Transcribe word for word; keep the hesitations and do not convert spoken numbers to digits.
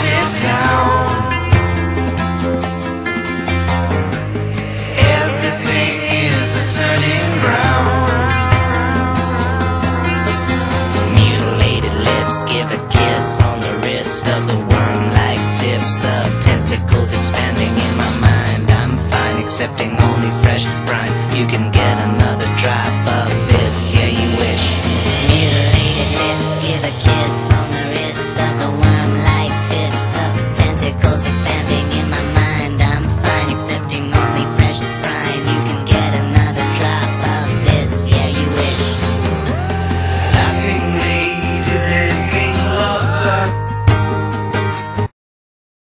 haunted town. Everything is a turning ground. Mutilated lips give a kiss on the wrist of the worm-like tips of tentacles expanding in my mind. I'm fine accepting only